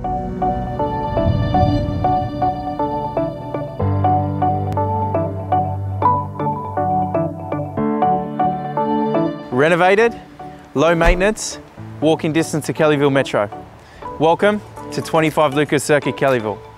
Renovated, low maintenance, walking distance to Kellyville Metro. Welcome to 25 Lucas Circuit, Kellyville.